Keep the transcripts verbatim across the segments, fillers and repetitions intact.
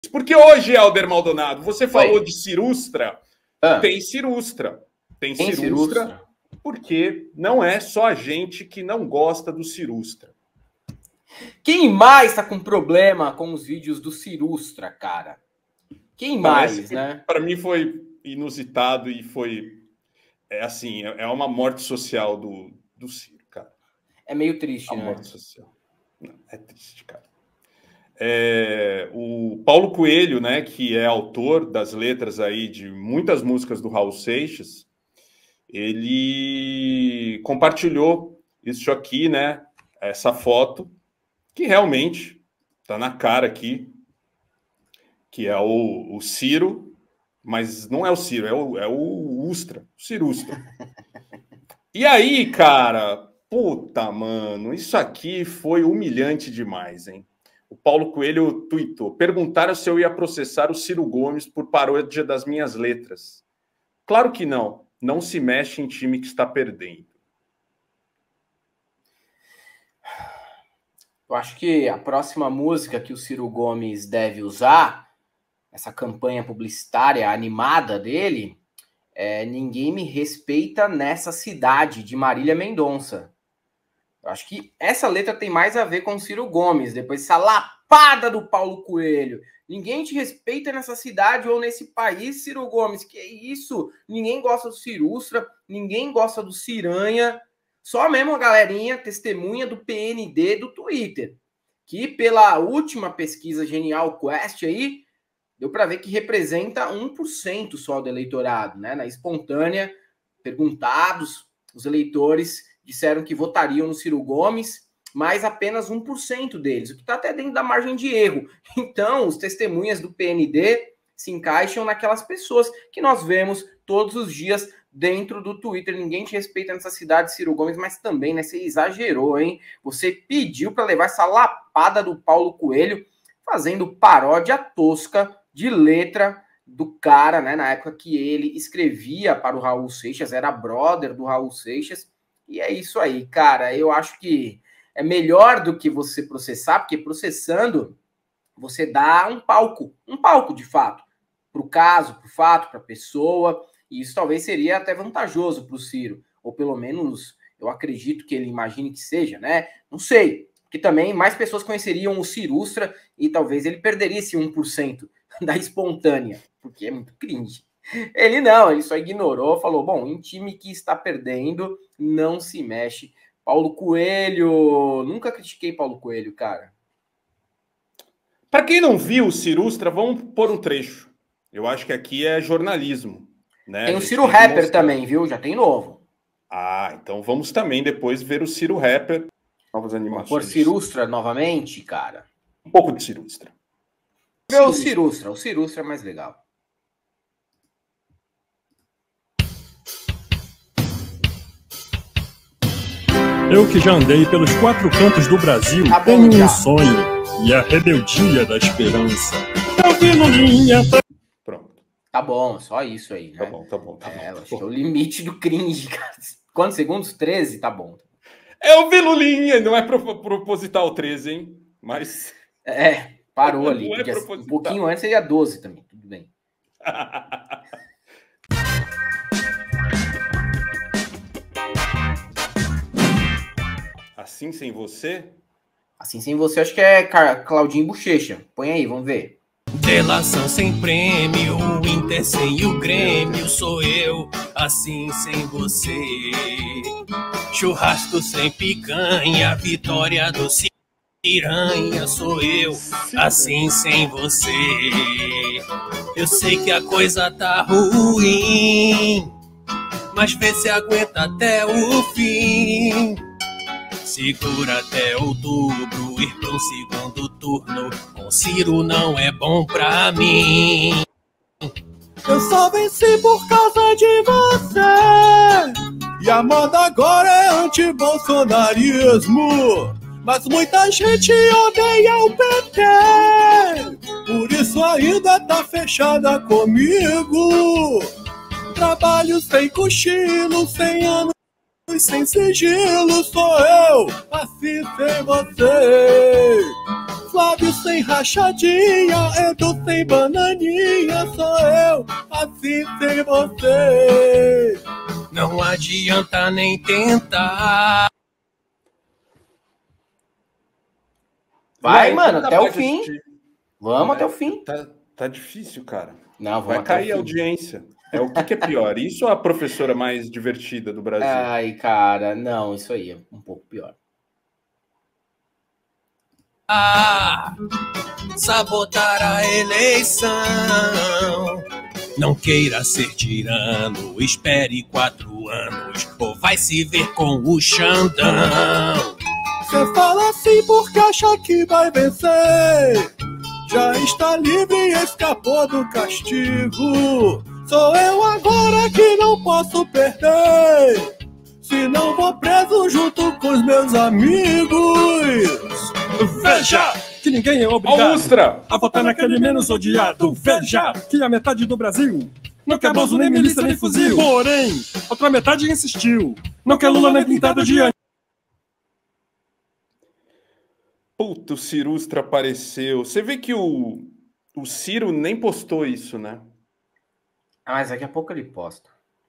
Porque hoje, Helder Maldonado, você falou Oi. de Cirustra. Ah. Tem Cirustra. Tem, Tem Cirustra, Cirustra, porque não é só a gente que não gosta do Cirustra. Quem mais tá com problema com os vídeos do Cirustra, cara? Quem mais, Não, né? Para mim foi inusitado e foi, é assim, é uma morte social do, do Ciro, cara. É meio triste, a né? morte social. Não, é triste, cara. É, o Paulo Coelho, né, que é autor das letras aí de muitas músicas do Raul Seixas, ele compartilhou isso aqui, né, essa foto, que realmente tá na cara aqui, que é o, o Ciro, mas não é o Ciro, é o, é o Ustra, o Cirustra. E aí, cara, puta, mano, isso aqui foi humilhante demais, hein? O Paulo Coelho tuitou: perguntaram se eu ia processar o Ciro Gomes por paródia das minhas letras. Claro que não. Não se mexe em time que está perdendo. Eu acho que a próxima música que o Ciro Gomes deve usar, essa campanha publicitária animada dele, é Ninguém Me Respeita Nessa Cidade, de Marília Mendonça. Eu acho que essa letra tem mais a ver com o Ciro Gomes, depois essa lapada do Paulo Coelho. Ninguém te respeita nessa cidade ou nesse país, Ciro Gomes. Que isso? Ninguém gosta do Cirustra, ninguém gosta do Ciranha. Só mesmo a galerinha testemunha do P N D do Twitter, que pela última pesquisa Genial Quest aí, deu para ver que representa um por cento só do eleitorado, né? Na espontânea, perguntados, os eleitores disseram que votariam no Ciro Gomes, mas apenas um por cento deles, o que está até dentro da margem de erro. Então, os testemunhas do P N D se encaixam naquelas pessoas que nós vemos todos os dias dentro do Twitter. Ninguém te respeita nessa cidade, Ciro Gomes, mas também, né? Você exagerou, hein? Você pediu para levar essa lapada do Paulo Coelho, fazendo paródia tosca de letra do cara, né? Na época que ele escrevia para o Raul Seixas, era brother do Raul Seixas. E é isso aí, cara. Eu acho que é melhor do que você processar, porque processando você dá um palco, um palco de fato, para o caso, para o fato, para a pessoa. E isso talvez seria até vantajoso para o Ciro, ou pelo menos eu acredito que ele imagine que seja, né? Não sei, porque também mais pessoas conheceriam o Cirustra e talvez ele perderia esse um por cento da espontânea, porque é muito cringe. Ele não, ele só ignorou, falou, bom, em time que está perdendo, não se mexe. Paulo Coelho, nunca critiquei Paulo Coelho, cara. Para quem não viu o Cirustra, vamos pôr um trecho. Eu acho que aqui é jornalismo, né? Tem o Ciro Rapper também, viu? Já tem novo. Ah, então vamos também depois ver o Ciro Rapper. Novas animações. Vamos pôr Cirustra novamente, cara. Um pouco de Cirustra. Vê o Cirustra, o Cirustra é mais legal. Eu que já andei pelos quatro cantos do Brasil, Tá bom, tenho já. um sonho, e a rebeldia da esperança. Eu vi Lulinha... Pronto. Tá bom, só isso aí, né? Tá bom, tá bom, tá é, bom. acho que é o limite do cringe, cara. Quantos segundos? treze? Tá bom. Eu vi Lulinha, não é proposital treze, hein? Mas... É, parou ali. Não é Podia- um proposital. pouquinho antes seria doze também, tudo bem. Assim sem você? Assim sem você, acho que é Ca- Claudinho Bochecha. Põe aí, vamos ver. Delação sem prêmio, o Inter sem o Grêmio, sou eu, assim sem você. Churrasco sem picanha, vitória do Ciranha, sou eu, assim sem você. Eu sei que a coisa tá ruim, mas vê se aguenta até o fim. Segura até outubro, ir pro segundo turno. Com Ciro não é bom pra mim. Eu só venci por causa de você. E a moda agora é anti-bolsonarismo. Mas muita gente odeia o P T. Por isso ainda tá fechada comigo. Trabalho sem cochilo, sem anos, sem sigilo, sou eu, assim sem você. Flávio sem rachadinha, Edu sem bananinha, sou eu, assim sem você. Não adianta nem tentar. Vai, Não, mano, não até dá o pra fim. assistir. Vamos É, até o fim. Tá, tá difícil, cara. Não, vamos Vai até o cair a fim. audiência. É o que, que é pior? Isso ou a professora mais divertida do Brasil? Ai, cara, não, isso aí é um pouco pior. Ah, sabotar a eleição. Não queira ser tirano, espere quatro anos, ou vai se ver com o Xandão. Você fala assim porque acha que vai vencer. Já está livre e escapou do castigo. Sou eu agora que não posso perder. Senão vou preso junto com os meus amigos. Veja que ninguém é obrigado Austra! a votar naquele menos odiado. Veja que a metade do Brasil não quer Bozo, nem milícia, nem fuzil. Porém, outra metade insistiu. Não quer Lula nem pintado de anjo. Puta, o Cirustra apareceu. Você vê que o, o Ciro nem postou isso, né? Ah, mas daqui a pouco ele posta.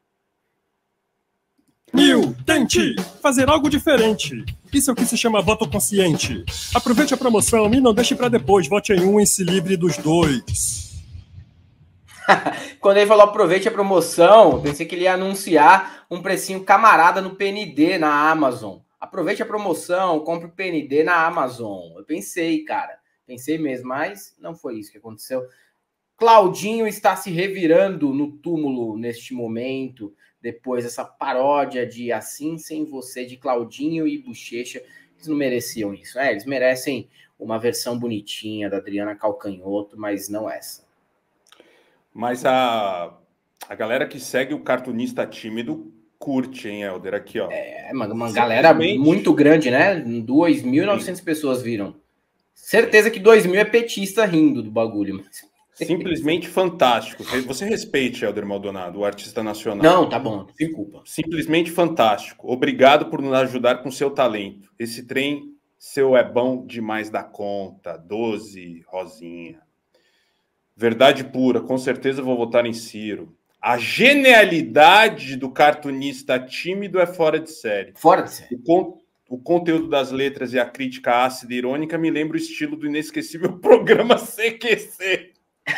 Nil, tente fazer algo diferente. Isso é o que se chama voto consciente. Aproveite a promoção e não deixe pra depois. Vote em um e se livre dos dois. Quando ele falou aproveite a promoção, eu pensei que ele ia anunciar um precinho camarada no P N D na Amazon. Aproveite a promoção, compre o P N D na Amazon. Eu pensei, cara. Pensei mesmo, mas não foi isso que aconteceu. Claudinho está se revirando no túmulo neste momento, depois dessa paródia de Assim Sem Você, de Claudinho e Bochecha. Eles não mereciam isso, né? Eles merecem uma versão bonitinha da Adriana Calcanhoto, mas não essa. Mas a, a galera que segue o cartunista tímido curte, hein, Helder? Aqui, ó. É, uma, uma galera muito grande, né? dois mil e novecentas pessoas viram. Certeza que dois mil é petista rindo do bagulho. Mas... Simplesmente fantástico. Você respeite, Helder Maldonado, o artista nacional. Não, tá bom, desculpa. Simplesmente fantástico. Obrigado por nos ajudar com seu talento. Esse trem seu é bom demais da conta. doze, Rosinha. Verdade pura, com certeza vou votar em Ciro. A genialidade do cartunista tímido é fora de série. Fora de série. O, con o conteúdo das letras e a crítica ácida e irônica me lembra o estilo do inesquecível programa C Q C.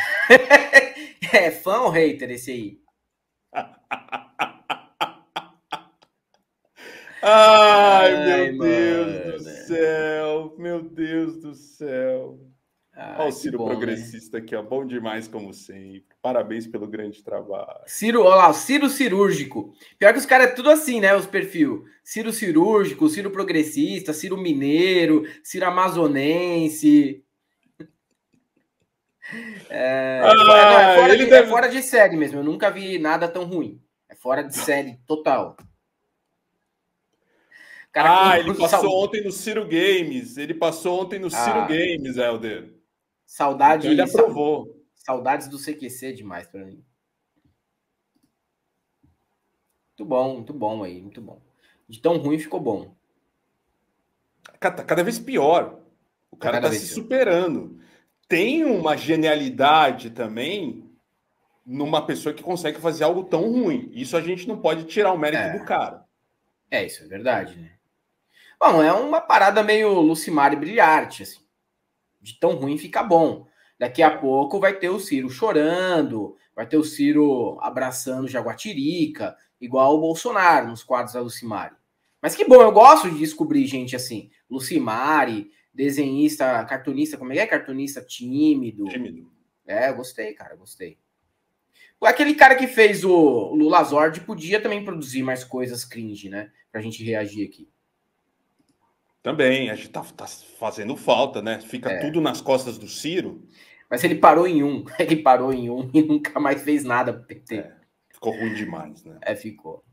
É fã ou hater esse aí? Ai, Ai, meu mano. Deus do céu. Meu Deus do céu. Ai, Olha o Ciro bom, progressista, né? Aqui, ó. Bom demais, como sempre. Parabéns pelo grande trabalho. Ciro, olha lá, Ciro cirúrgico. Pior que os caras é tudo assim, né? Os perfil. Ciro cirúrgico, Ciro progressista, Ciro mineiro, Ciro amazonense. É, Ah, não, é, fora ele de, deve... é fora de série mesmo. Eu nunca vi nada tão ruim. É fora de série total. Cara, ah, ele passou sal... ontem no Ciro Games. Ele passou ontem no ah, Ciro Games, Helder. Saudade. Então ele aprovou. Saudades do C Q C demais pra mim. Muito bom, muito bom aí, muito bom. De tão ruim ficou bom. Tá cada vez pior. O cara tá, tá se pior. superando. Tem uma genialidade também numa pessoa que consegue fazer algo tão ruim. Isso a gente não pode tirar o mérito é. do cara. É, isso é verdade, né? Bom, é uma parada meio Lucimar e Brilharte, assim. De tão ruim fica bom. Daqui a pouco vai ter o Ciro chorando, vai ter o Ciro abraçando Jaguatirica, igual o Bolsonaro nos quadros da Lucimari. Mas que bom, eu gosto de descobrir gente assim. Lucimari, desenhista, cartunista, como é que é? Cartunista tímido. Tímido. É, eu gostei, cara, gostei. Aquele cara que fez o Lula Zord podia também produzir mais coisas cringe, né? Pra gente reagir aqui. Também, a gente tá, tá fazendo falta, né? Fica é. tudo nas costas do Ciro. Mas ele parou em um. Ele parou em um e nunca mais fez nada pro P T. É, ficou ruim demais, né? É, ficou.